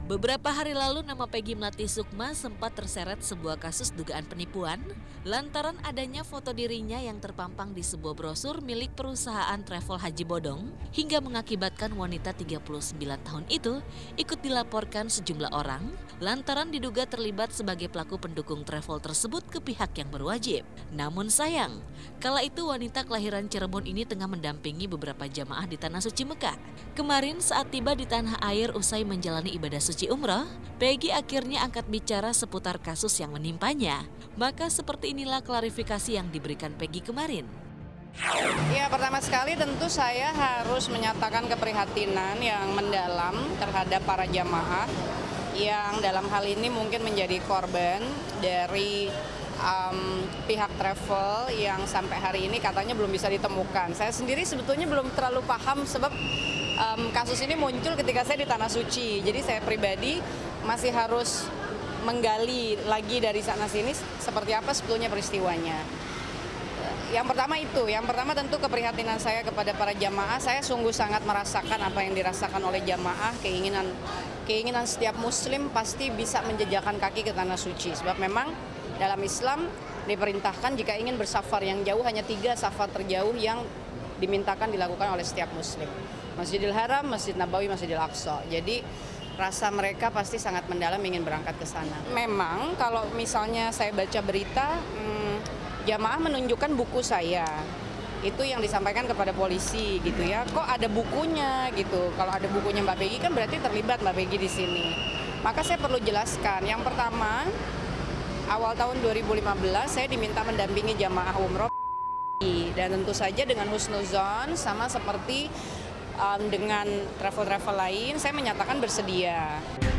Beberapa hari lalu nama Peggy Melati Sukma sempat terseret sebuah kasus dugaan penipuan lantaran adanya foto dirinya yang terpampang di sebuah brosur milik perusahaan travel Haji Bodong hingga mengakibatkan wanita 39 tahun itu ikut dilaporkan sejumlah orang lantaran diduga terlibat sebagai pelaku pendukung travel tersebut ke pihak yang berwajib. Namun sayang, kala itu wanita kelahiran Cirebon ini tengah mendampingi beberapa jamaah di Tanah Suci Mekah. Kemarin saat tiba di tanah air usai menjalani ibadah suci umrah, Peggy akhirnya angkat bicara seputar kasus yang menimpanya. Maka seperti inilah klarifikasi yang diberikan Peggy kemarin. Ya, pertama sekali tentu saya harus menyatakan keprihatinan yang mendalam terhadap para jamaah yang dalam hal ini mungkin menjadi korban dari pihak travel yang sampai hari ini katanya belum bisa ditemukan. Saya sendiri sebetulnya belum terlalu paham sebab kasus ini muncul ketika saya di Tanah Suci. Jadi saya pribadi masih harus menggali lagi dari sana-sini seperti apa sebetulnya peristiwanya. Yang pertama itu, yang pertama tentu keprihatinan saya kepada para jamaah. Saya sungguh sangat merasakan apa yang dirasakan oleh jamaah, keinginan setiap muslim pasti bisa menjejakkan kaki ke Tanah Suci. Sebab memang dalam Islam diperintahkan jika ingin bersafar yang jauh hanya 3 safar terjauh yang dimintakan dilakukan oleh setiap muslim. Masjidil Haram, Masjid Nabawi, Masjidil Aqsa. Jadi rasa mereka pasti sangat mendalam ingin berangkat ke sana. Memang kalau misalnya saya baca berita, jamaah menunjukkan buku saya. Itu yang disampaikan kepada polisi gitu ya. Kok ada bukunya gitu. Kalau ada bukunya Mbak Peggy kan berarti terlibat Mbak Peggy di sini. Maka saya perlu jelaskan. Yang pertama, awal tahun 2015 saya diminta mendampingi jamaah umroh dan tentu saja dengan husnuzon sama seperti dengan travel-travel lain saya menyatakan bersedia.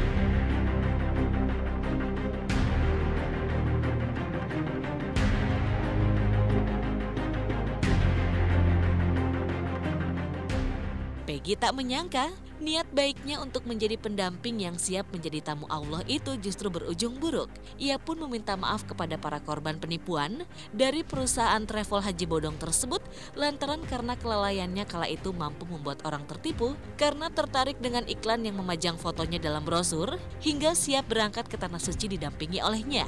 Peggy tak menyangka niat baiknya untuk menjadi pendamping yang siap menjadi tamu Allah itu justru berujung buruk. Ia pun meminta maaf kepada para korban penipuan dari perusahaan travel Haji Bodong tersebut lantaran karena kelalaiannya kala itu mampu membuat orang tertipu karena tertarik dengan iklan yang memajang fotonya dalam brosur hingga siap berangkat ke Tanah Suci didampingi olehnya.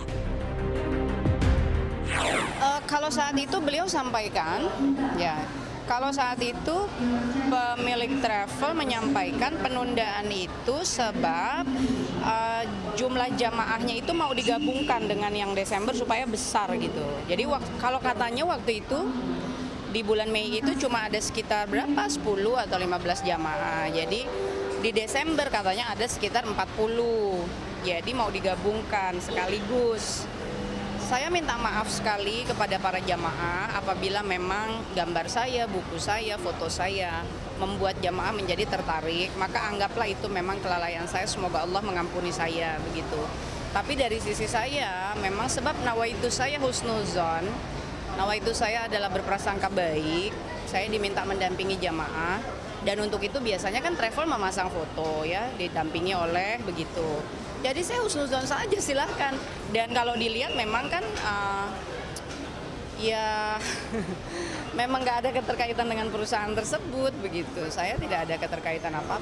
Kalau saat itu beliau sampaikan, ya. Kalau saat itu pemilik travel menyampaikan penundaan itu sebab jumlah jamaahnya itu mau digabungkan dengan yang Desember supaya besar gitu. Jadi kalau katanya waktu itu di bulan Mei itu cuma ada sekitar berapa? 10 atau 15 jamaah. Jadi di Desember katanya ada sekitar 40. Jadi mau digabungkan sekaligus. Saya minta maaf sekali kepada para jamaah apabila memang gambar saya, buku saya, foto saya membuat jamaah menjadi tertarik, maka anggaplah itu memang kelalaian saya, semoga Allah mengampuni saya begitu. Tapi dari sisi saya memang sebab nawaitu saya husnuzon, nawaitu saya adalah berprasangka baik, saya diminta mendampingi jamaah dan untuk itu biasanya kan travel memasang foto ya, didampingi oleh begitu. Jadi saya husnuzon saja silahkan. Dan kalau dilihat memang kan ya memang nggak ada keterkaitan dengan perusahaan tersebut begitu. Saya tidak ada keterkaitan apa-apa.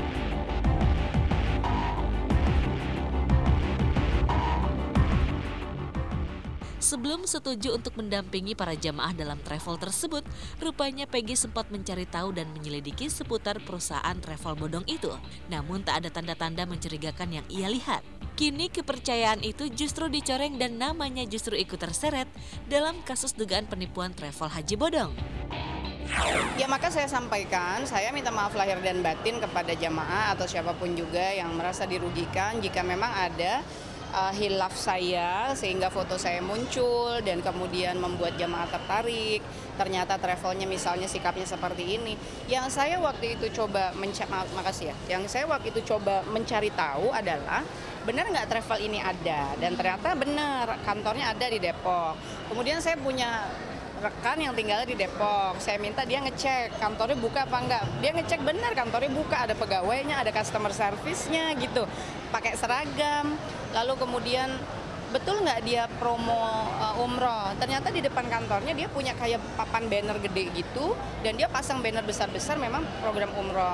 Sebelum setuju untuk mendampingi para jamaah dalam travel tersebut, rupanya Peggy sempat mencari tahu dan menyelidiki seputar perusahaan travel bodong itu. Namun tak ada tanda-tanda mencurigakan yang ia lihat. Kini kepercayaan itu justru dicoreng dan namanya justru ikut terseret dalam kasus dugaan penipuan travel Haji Bodong. Ya maka saya sampaikan, saya minta maaf lahir dan batin kepada jamaah atau siapapun juga yang merasa dirugikan jika memang ada hilaf saya sehingga foto saya muncul dan kemudian membuat jamaah tertarik. Ternyata travelnya misalnya sikapnya seperti ini. Yang saya waktu itu coba Yang saya waktu itu coba mencari tahu adalah benar nggak travel ini ada, dan ternyata benar kantornya ada di Depok. Kemudian saya punya rekan yang tinggal di Depok, saya minta dia ngecek kantornya buka apa enggak. Dia ngecek benar kantornya buka, ada pegawainya, ada customer service-nya gitu, pakai seragam. Lalu kemudian betul nggak dia promo umroh? Ternyata di depan kantornya dia punya kayak papan banner gede gitu, dan dia pasang banner besar-besar memang program umroh.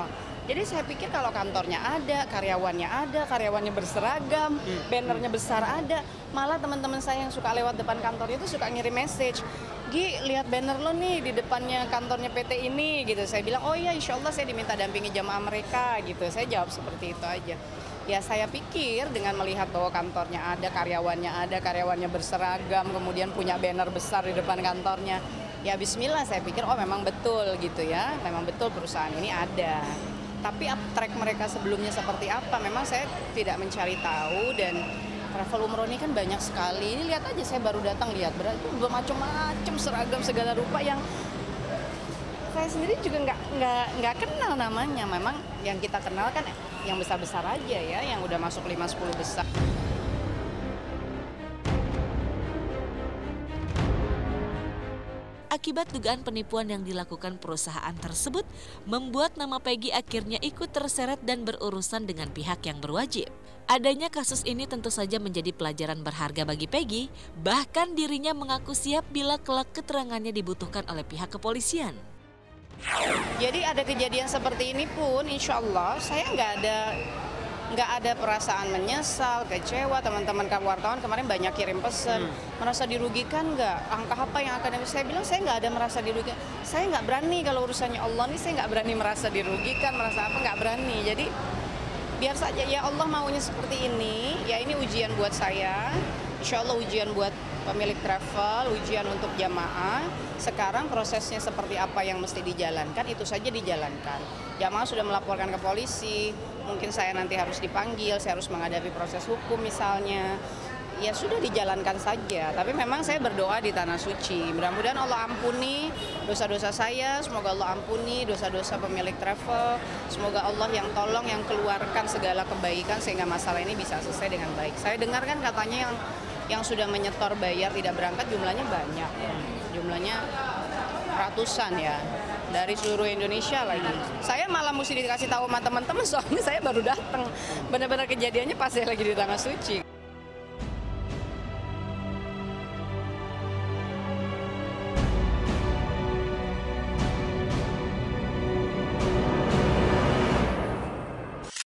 Jadi saya pikir kalau kantornya ada, karyawannya berseragam, bannernya besar ada, malah teman-teman saya yang suka lewat depan kantor itu suka ngirim message, Gi, lihat banner lo nih di depannya kantornya PT ini, gitu. Saya bilang, oh iya, insya Allah saya diminta dampingi jamaah mereka, gitu. Saya jawab seperti itu aja. Ya saya pikir dengan melihat bahwa kantornya ada, karyawannya berseragam, kemudian punya banner besar di depan kantornya, ya bismillah saya pikir, oh memang betul gitu ya, memang betul perusahaan ini ada. Tapi track mereka sebelumnya seperti apa, memang saya tidak mencari tahu. Dan travel umroh ini kan banyak sekali. Ini lihat aja, saya baru datang lihat, berarti bermacam-macam seragam segala rupa yang saya sendiri juga nggak kenal namanya. Memang yang kita kenal kan yang besar-besar aja ya, yang udah masuk 5-10 besar. Akibat dugaan penipuan yang dilakukan perusahaan tersebut, membuat nama Peggy akhirnya ikut terseret dan berurusan dengan pihak yang berwajib. Adanya kasus ini tentu saja menjadi pelajaran berharga bagi Peggy, bahkan dirinya mengaku siap bila kelak keterangannya dibutuhkan oleh pihak kepolisian. Jadi ada kejadian seperti ini pun, insya Allah saya nggak ada perasaan menyesal, kecewa. Teman-teman wartawan kemarin banyak kirim pesan, merasa dirugikan nggak? Angka apa yang akan saya bilang, saya nggak ada merasa dirugikan. Saya nggak berani kalau urusannya Allah nih, saya nggak berani merasa dirugikan, merasa apa, nggak berani. Jadi biar saja, ya Allah maunya seperti ini, ya ini ujian buat saya, insya Allah ujian buat pemilik travel, ujian untuk jamaah. Sekarang prosesnya seperti apa yang mesti dijalankan, itu saja dijalankan. Jamaah sudah melaporkan ke polisi, mungkin saya nanti harus dipanggil, saya harus menghadapi proses hukum misalnya. Ya sudah dijalankan saja, tapi memang saya berdoa di Tanah Suci. Mudah-mudahan Allah ampuni dosa-dosa saya, semoga Allah ampuni dosa-dosa pemilik travel. Semoga Allah yang tolong, yang keluarkan segala kebaikan sehingga masalah ini bisa selesai dengan baik. Saya dengar kan katanya yang sudah menyetor bayar tidak berangkat jumlahnya banyak, jumlahnya ratusan ya, dari seluruh Indonesia lagi. Saya malah mesti dikasih tahu sama teman-teman, soalnya saya baru datang, benar-benar kejadiannya pas saya lagi di Tanah Suci.